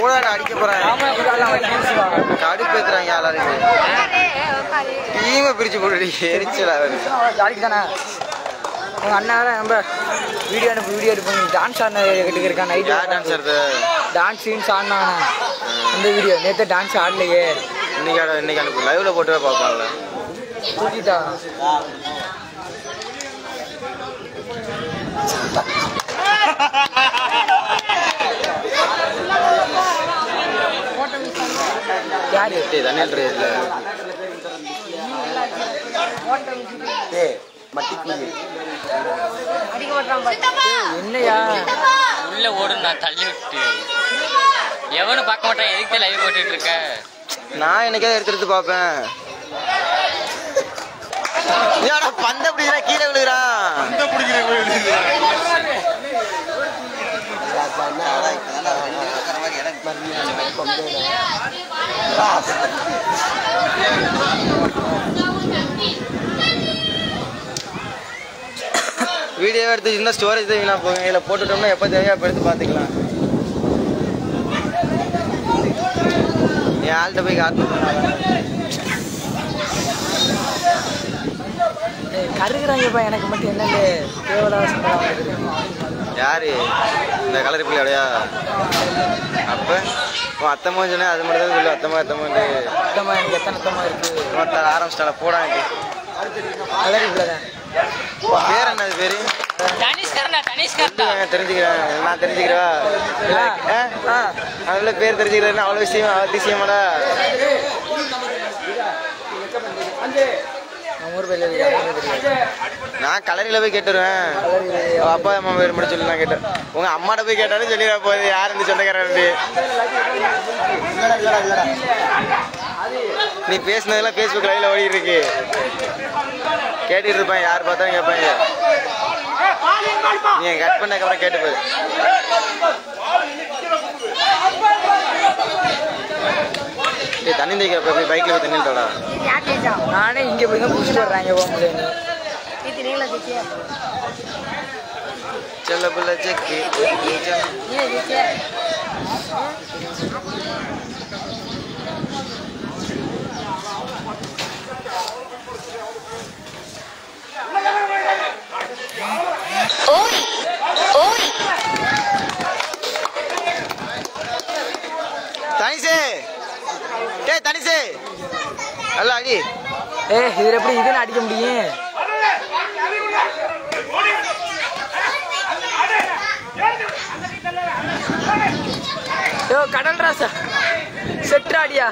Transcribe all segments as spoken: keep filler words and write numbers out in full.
கூட அடிக்க போறாங்க. கடுப்பேத்துறாங்க எல்லாருமே. டீமை பிரிச்சு போட்டு எரிச்சலா ஜாலிக்கு தானே உங்கள் அண்ணா வேற நம்ம வீடியோ அனுப்பி வீடியோ எடுப்போம். டான்ஸ் ஆடின கிட்ட இருக்கான் நைட்டு. டான்ஸ் ஆடுறது டான்ஸ் சீன்ஸ் ஆடினாங்க இந்த வீடியோ. நேற்று டான்ஸ் ஆடலையே. இன்னைக்கு ஆட இன்னைக்கு அனுப்பு லைவ்ல போட்டு பார்ப்பாங்கல்ல. தூக்கிட்டா யாரு தண்ணியில் இல்லை என்னையா உள்ள ஓடும் நான் தள்ளி விட்டு எவனும் பார்க்க மாட்டேன். எதுக்கு லைவ் போட்டுட்டு இருக்க? நான் என்னைக்காவது எடுத்து எடுத்து பார்ப்பேன். பந்த பிடிக்கிறா கீழே விழுகிறான். வீடியோ எடுத்து இன்னும் ஸ்டோரேஜ் தேவையா போங்க. இதில் போட்டுட்டோம்னா எப்போ தேவையோ அப்போ எடுத்து பார்த்துக்கலாம். என் ஆள்கிட்ட போய் காட்டு கருகுறாங்கப்பா. எனக்கு மட்டும் என்னன்னு தேவதாசம் யாரு இந்த கலர் பிள்ளையா? அப்போ உன் அத்தம்மா சொன்னேன் அது மட்டும் தான் சொல்லு. அத்தம்மா அத்தம்மா அத்தம்மா எனக்கு எத்தனை அத்தம்மா இருக்கு? மொத்த ஆரம்பிச்சிட்டால போடாங்க. கலர் பிள்ளைதான். பேர் என்னது பேரு? தெரிஞ்சுக்கிறேன் நான் தெரிஞ்சுக்கிறவா? அவ்வளோ பேர் தெரிஞ்சுக்கிறேன் அவ்வளோ விஷயம் அதிசயமாடா. நான் கலரில போய் கேட்டுருவேன். அப்பா அம்மா பேர் மட்டும் சொல்லி நான் கேட்டேன். உங்க அம்மாட்ட போய் கேட்டாலும் சொல்லிடுறா போகுது யார் இருந்து சொந்தக்காரன். நீ பேசினதெல்லாம் ஃபேஸ்புக் லைவ்ல ஓடிட்டு இருக்கு. கேட்டுட்டு இருப்பான் யார் பார்த்தாலும் கேட்பாங்க. நீ கட் பண்ணக்கப்புறம் கேட்டு போய் தண்ணி தைக்கிறப்ப போய் பைக்ல போய் தண்ணி தோடா. நானே இங்கே போய் தான் குடிச்சிட்டு வர்றாங்க. போக முடியாது. செல்ல பிள்ளை செக்கு தனிசே டே தனிசே அல்ல அடி. ஏ இதில் எப்படி இதுன்னு அடிக்க முடியும்? யோ கடல் ராசா செட்ராடியா.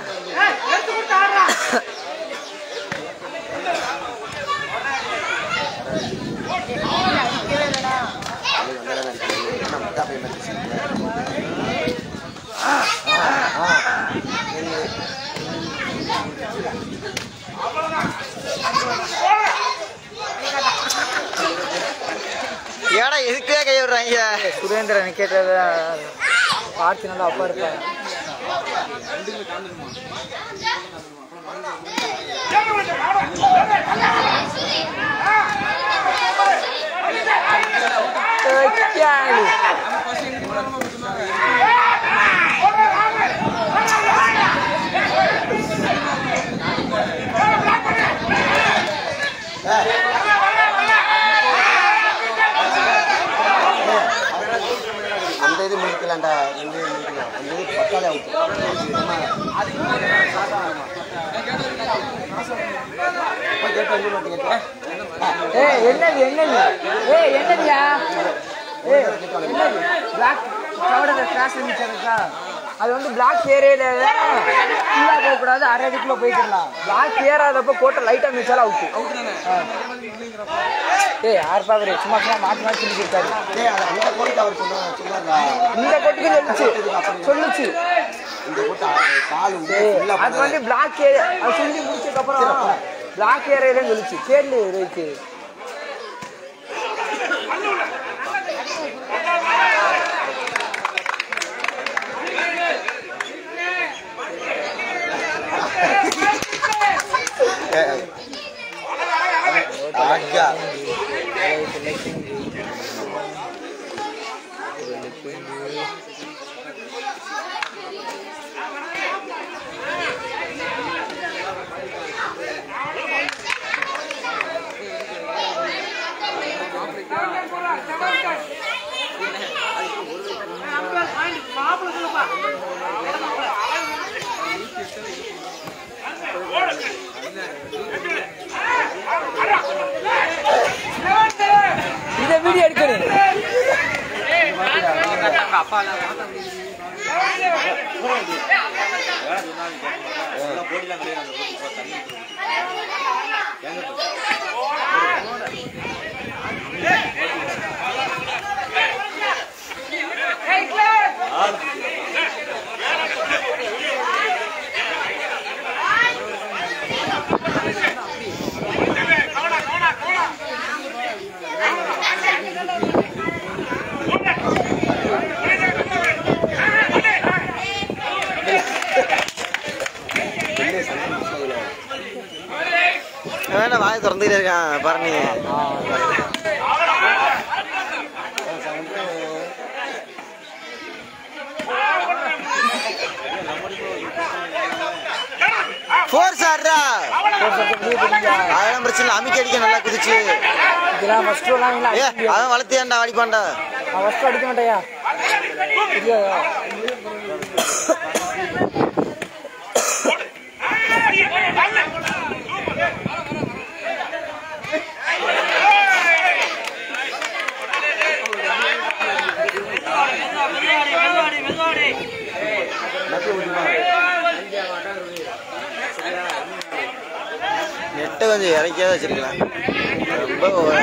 ஏடா எதுக்கே கை விடுறாங்க? சுரேந்திரன் கேட்டத பார்த்து நல்லா அப்பா இருப்பாங்க. அந்த இது முடிக்கலாம்டா. ரெண்டு இது முடிக்கலாம். அந்த இது பத்தாலே அவுட். ஏய் என்னது என்னது? ஏய் என்னதுயா? ஏய் என்னது? பிளாக் கவர்ட கிராஸ் இருந்துச்சா? அது வந்து பிளாக் ஏரியால ஃபுல்லா போக கூடாது. அரை அடிக்குள்ள போயிடலாம். பிளாக் ஏறாதப்ப போட்ட லைட்டா மிச்சால அவுட். அவுட் தானே. ஏய் யார் பாக்குறே சும்மா சும்மா மாத்தி மாத்தி சொல்லி இருக்காரு. டேய் அந்த கோட்டுக்கு அவர் சொன்னா சொன்னாரா? இந்த கோட்டுக்கு சொல்லுச்சு. சொல்லுச்சு. இந்த கோட்டு கால் உள்ள ஃபுல்லா அது வந்து பிளாக் ஏரியா. அது சொல்லி முடிச்சதுக்கு அப்புறம் பிளாக் ஏரியால சொல்லுச்சு. கேளு இருக்கு. ஆஜா அப்பா வேணா வாயை திறந்துக்கிட்டே இருக்கான் பரணி. ஃபோர்ஸ் ஆடுறா அதெல்லாம் பிரச்சனை இல்லை. அமிக்கி அடிக்க நல்லா குதிச்சு ஏ அவன் வளர்த்தியாண்டா அடிப்பான்டா. அடிக்க மாட்டாயா நெட்டை கொஞ்சம் இறக்கியாதான் வச்சிருக்கலாம். ரொம்ப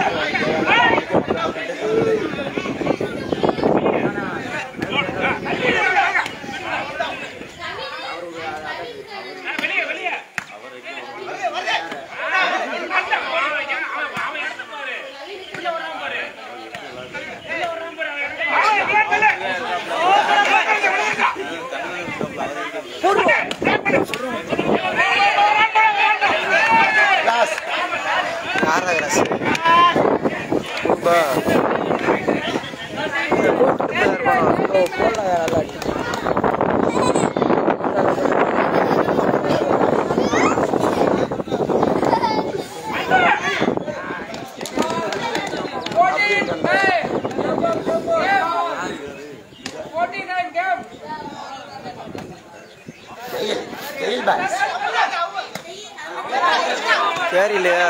கேரிலையா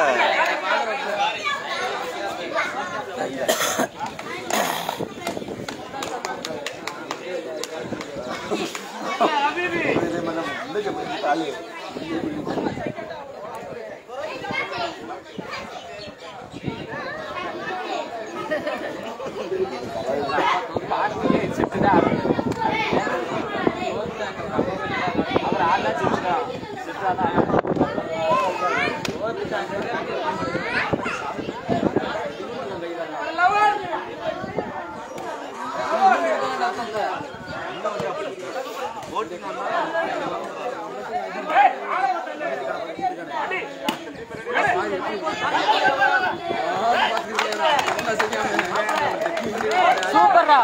சூப்பரா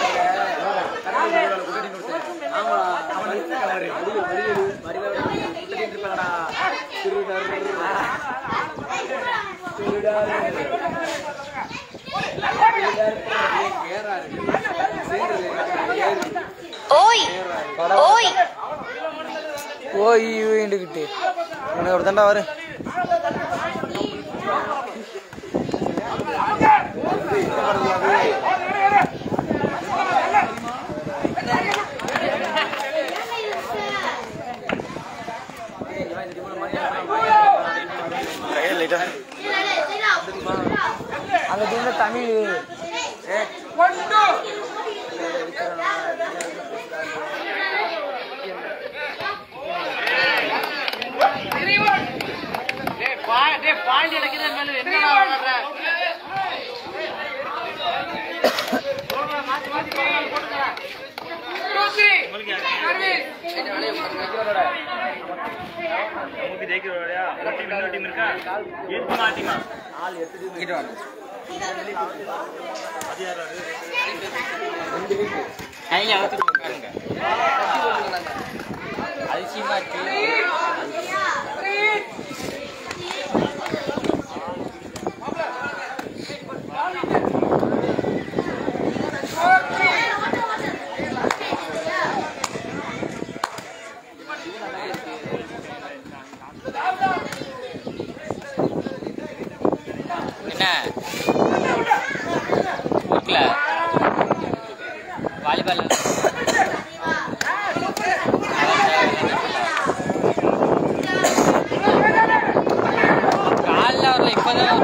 ஓய் ஓய் ஓய் வேண்டுகிட்டு உனக்கு ஒரு தண்டா வரு அங்க தமிழ் பாண்டி அடைக்கிற என்ன வாலிபால் காலில் வரல இப்போதான்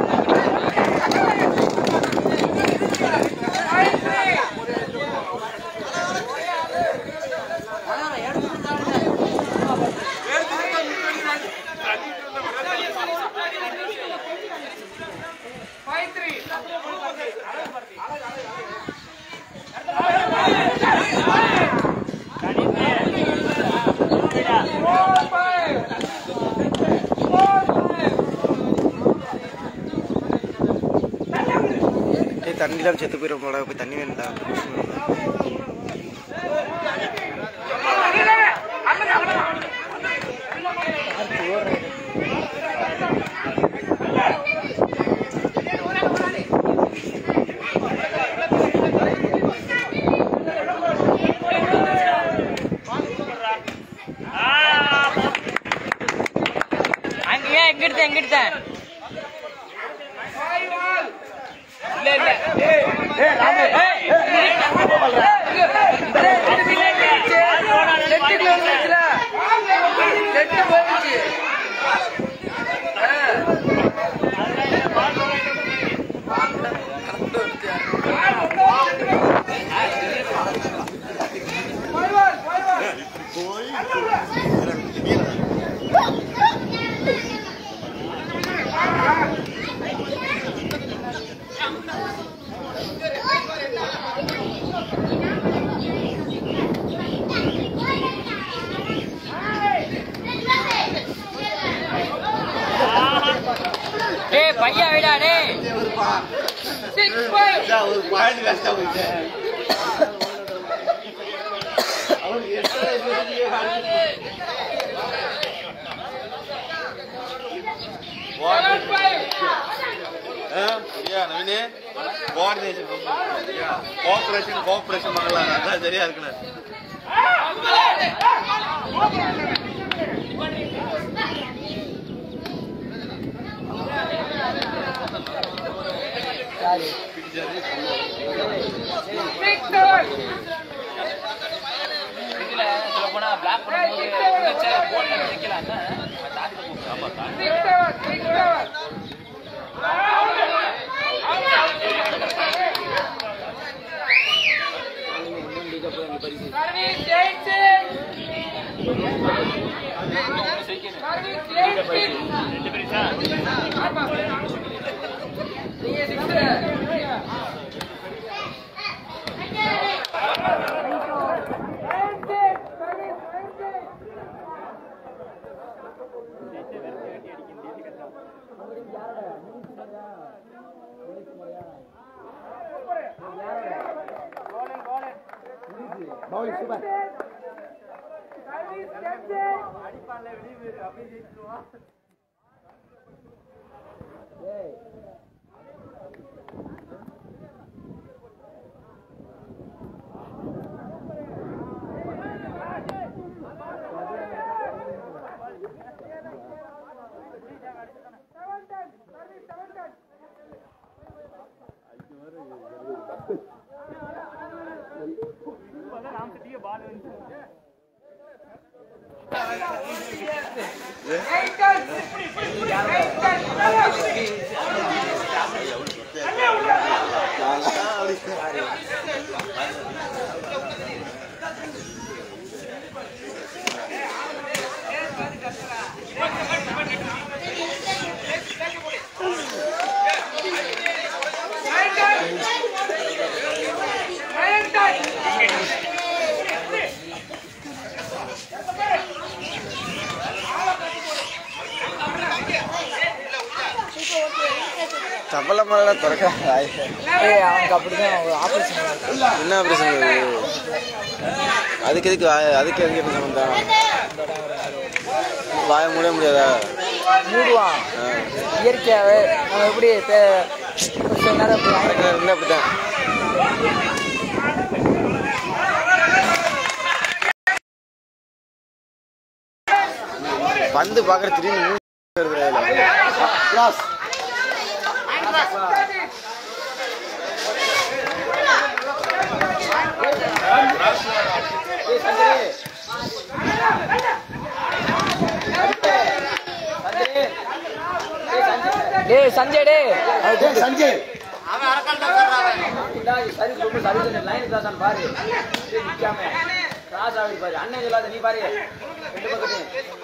தண்ணி தான் செத்து போயிடும் போல போய் தண்ணி வேணும்டா அங்கேயே எங்கிட்ட எங்கிட்ட டேய் பையா விடா டேய் சிக்ஸ் பாயிண்ட் ஒரு பாயிண்ட் கஷ்ட போயிடுச்சு அவனுக்கு எக்ஸ்ட்ரா எதுக்கு சரியா நவீனே கோஆர்டினேஷன் கோஆபரேஷன் கோஆபரேஷன் பண்ணலாம் அதான் சரியா இருக்குண்ணே சபல மழை திறக்க அவனுக்கு அப்படிதான் ஆபரேஷன் என்ன ஆபரேஷன் அதுக்கு எதுக்கு அதுக்கு எதுக்கு என்ன சம்பந்தம் வாய மூட முடியாதா மூடுவான் இயற்கையாகவே நம்ம எப்படி கொஞ்ச நேரம் அப்படித்தான் பந்து பார்க்குற திடீர்னு கிளாஸ் Hey! டேய் சஞ்சய் டேய் டேய் சஞ்சய் அவன் அரக்கால் தக்கறான் டேய் சரி ரொம்ப சரி லைன் கிராஸ் பாரு டேய் நிக்காம கிராஸ் ஆகுது பாரு அண்ணன் சொல்லாத நீ பாரு ரெண்டு பக்கத்து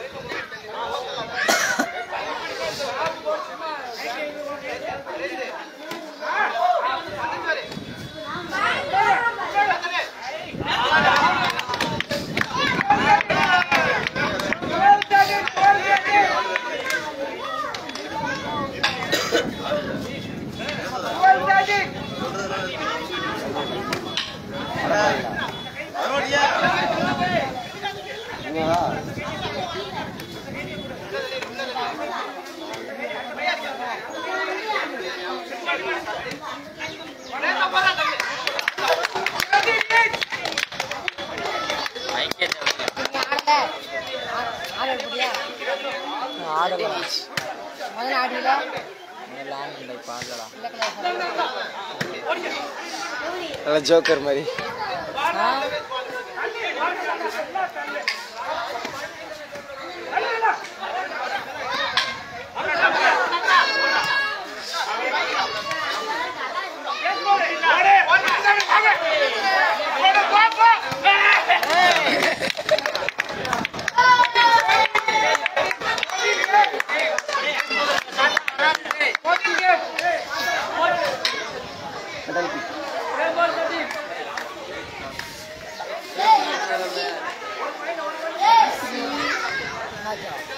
ஜோக்கர் மாதிரி Aja.